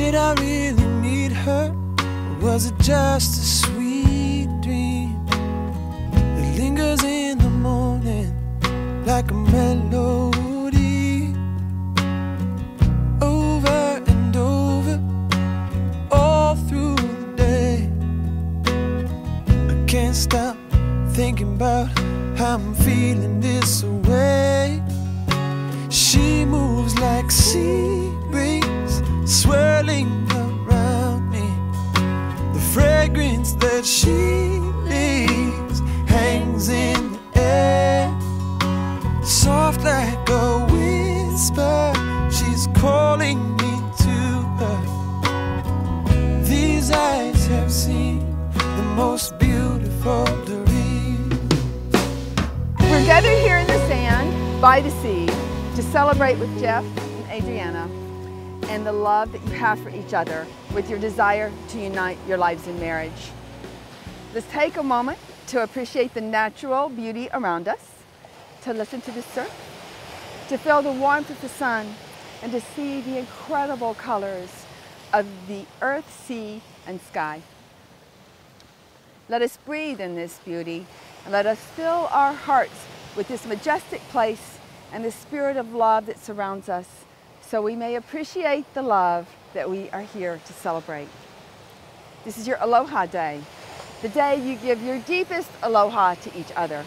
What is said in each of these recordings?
Did I really meet her, or was it just a sweet dream that lingers in the morning like a melody, over and over, all through the day? I can't stop thinking about how I'm feeling this way. She moves like sea breeze swirling around me. The fragrance that she leaves hangs in the air, soft like a whisper. She's calling me to her. These eyes have seen the most beautiful dream. We're gathered here in the sand by the sea to celebrate with Jeff and Adriana and the love that you have for each other with your desire to unite your lives in marriage. Let's take a moment to appreciate the natural beauty around us, to listen to the surf, to feel the warmth of the sun, and to see the incredible colors of the earth, sea, and sky. Let us breathe in this beauty, and let us fill our hearts with this majestic place and the spirit of love that surrounds us, so we may appreciate the love that we are here to celebrate. This is your Aloha Day, the day you give your deepest aloha to each other.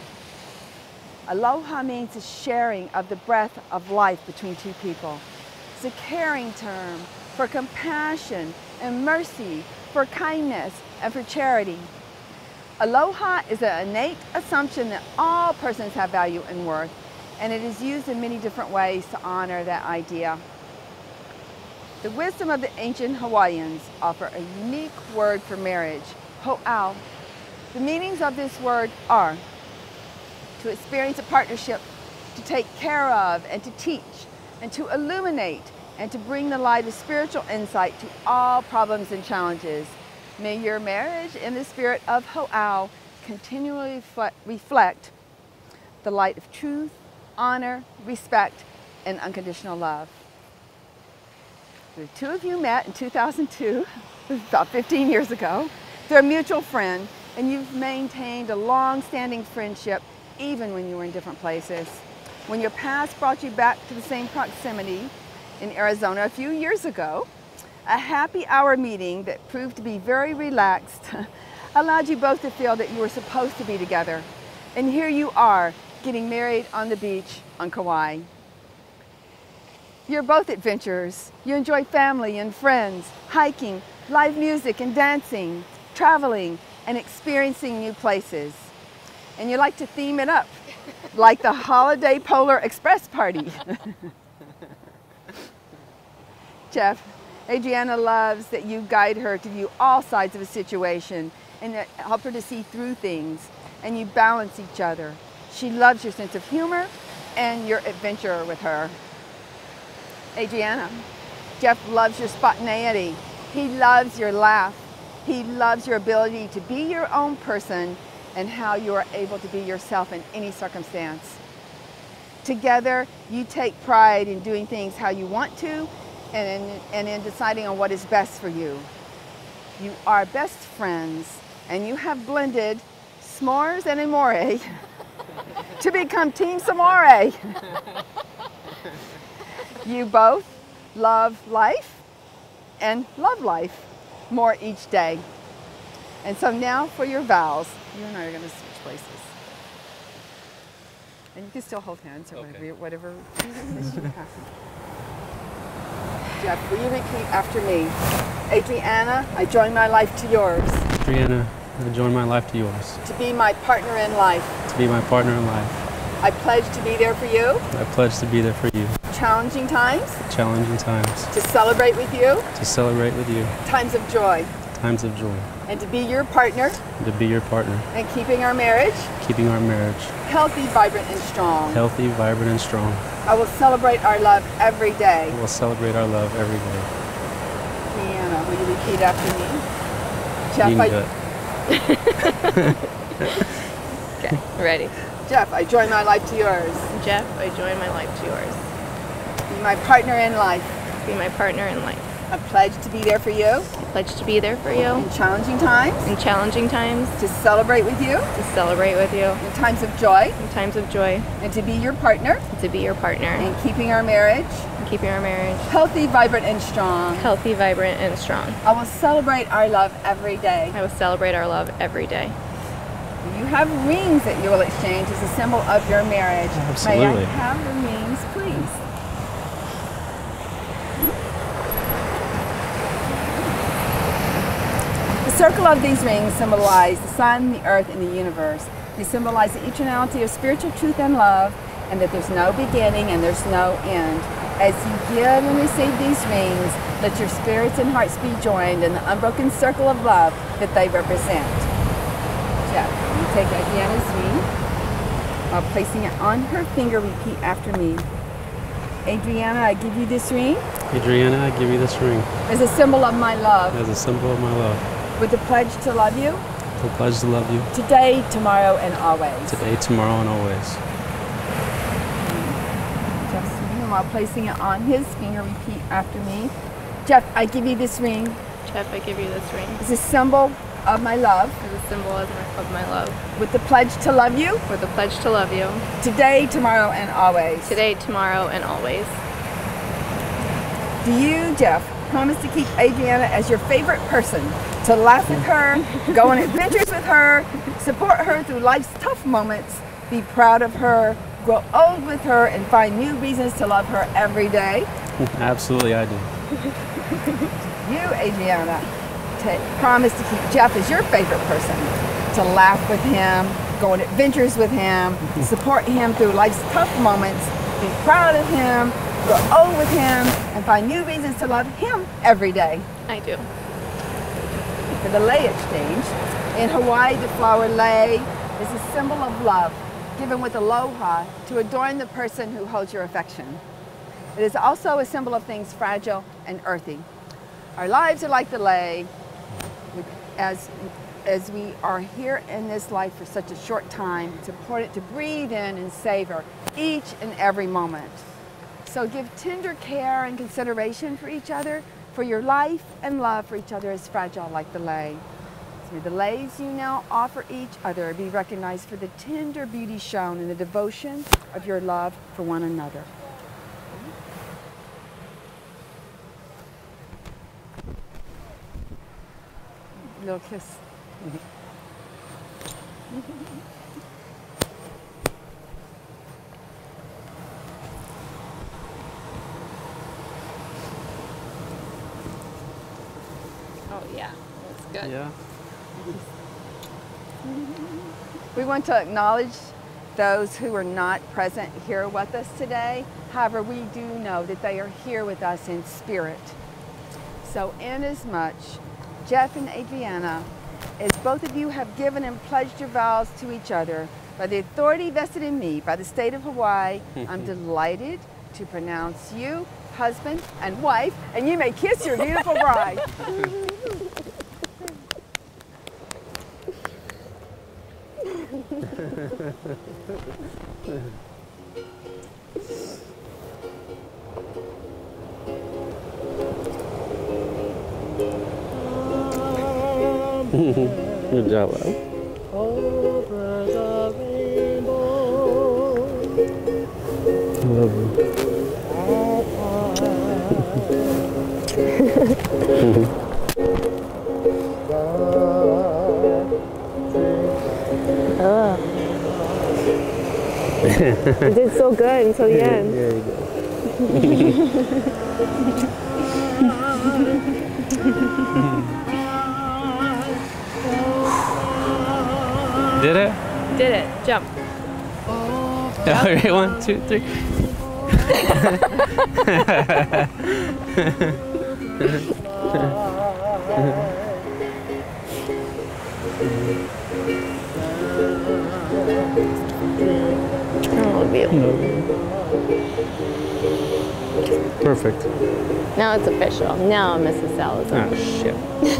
Aloha means the sharing of the breath of life between two people. It's a caring term for compassion and mercy, for kindness and for charity. Aloha is an innate assumption that all persons have value and worth, and it is used in many different ways to honor that idea. The wisdom of the ancient Hawaiians offer a unique word for marriage, ho'au. The meanings of this word are to experience a partnership, to take care of and to teach, and to illuminate and to bring the light of spiritual insight to all problems and challenges. May your marriage in the spirit of ho'au continually reflect the light of truth, honor, respect, and unconditional love. The two of you met in 2002, about 15 years ago. They're a mutual friend, and you've maintained a long-standing friendship even when you were in different places. When your past brought you back to the same proximity in Arizona a few years ago, a happy hour meeting that proved to be very relaxed allowed you both to feel that you were supposed to be together. And here you are, getting married on the beach on Kauai. You're both adventurers. You enjoy family and friends, hiking, live music and dancing, traveling and experiencing new places. And you like to theme it up, like the Holiday Polar Express party. Jeff, Adriana loves that you guide her to view all sides of a situation and help her to see through things, and you balance each other. She loves your sense of humor and your adventure with her. Adriana, Jeff loves your spontaneity. He loves your laugh. He loves your ability to be your own person and how you are able to be yourself in any circumstance. Together, you take pride in doing things how you want to and in deciding on what is best for you. You are best friends, and you have blended s'mores and amore to become Team Samore. You both love life and love life more each day. And so now for your vows. You and I are going to switch places. And you can still hold hands or Okay. whatever you have. Jeff, will you repeat after me? Adriana, I join my life to yours. Adriana, I join my life to yours. To be my partner in life. To be my partner in life. I pledge to be there for you. I pledge to be there for you. Challenging times. Challenging times. To celebrate with you. To celebrate with you. Times of joy. Times of joy. And to be your partner. And to be your partner. And keeping our marriage. Keeping our marriage. Healthy, vibrant, and strong. Healthy, vibrant, and strong. I will celebrate our love every day. We'll celebrate our love every day. Deanna, will you repeat after me? Jeff, Okay, ready. Jeff, I join my life to yours. Jeff, I join my life to yours. Be my partner in life. Be my partner in life. I pledge to be there for you I pledge to be there for you in challenging times, in challenging times, to celebrate with you to celebrate with you in times of joy, in times of joy, and to be your partner and to be your partner in keeping our marriage and keeping our marriage healthy, vibrant, and strong. healthy, vibrant, and strong. I will celebrate our love every day. I will celebrate our love every day. You have rings that you will exchange as a symbol of your marriage. May I Absolutely. have the rings, please? The circle of these rings symbolize the sun, the earth, and the universe. They symbolize the eternality of spiritual truth and love, and that there's no beginning and there's no end. As you give and receive these rings, let your spirits and hearts be joined in the unbroken circle of love that they represent. Jeff, you take Adriana's ring. While placing it on her finger, repeat after me. Adriana, I give you this ring Adriana, I give you this ring as a symbol of my love, as a symbol of my love. with the pledge to love you I pledge to love you today, tomorrow, and always. today, tomorrow, and always. Jeff's ring, and while placing it on his finger, repeat after me. Jeff, I give you this ring Jeff, I give you this ring as a symbol of my love, as a symbol of my love, with the pledge to love you with the pledge to love you today, tomorrow, and always. today, tomorrow, and always. Do you, Jeff, promise to keep Adriana as your favorite person, to laugh with her, go on adventures with her, support her through life's tough moments, be proud of her, grow old with her, and find new reasons to love her every day? Absolutely, I do. You, Adriana, promise to keep Jeff as your favorite person, to laugh with him, go on adventures with him, support him through life's tough moments, be proud of him, grow old with him, and find new reasons to love him every day. I do. For the lei exchange, in Hawaii, the flower lei is a symbol of love, given with aloha to adorn the person who holds your affection. It is also a symbol of things fragile and earthy. Our lives are like the lei, as we are here in this life for such a short time. It's important to breathe in and savor each and every moment. So give tender care and consideration for each other, for your life and love for each other is fragile like the lei. So may the leis you now offer each other be recognized for the tender beauty shown in the devotion of your love for one another. Little kiss. Oh yeah, that's good. Yeah. We want to acknowledge those who are not present here with us today. However, we do know that they are here with us in spirit. So inasmuch, Jeff and Adriana, as both of you have given and pledged your vows to each other, by the authority vested in me by the state of Hawaii, I'm delighted to pronounce you husband and wife, and you may kiss your beautiful bride. Good job, Al. Over the rainbow, I love you. You did so good until the end. There you go. Did it? Did it. Jump. Okay, 1, 2, 3. I love you. Perfect. Now it's official. Now I'm Mrs. Salazar. Oh, shit.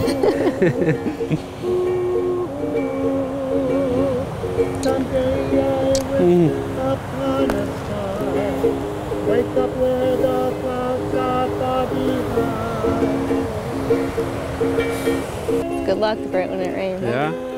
someday I will upon a star, wake up where the clouds are far behind. Good luck, Britt, when it rains. Yeah.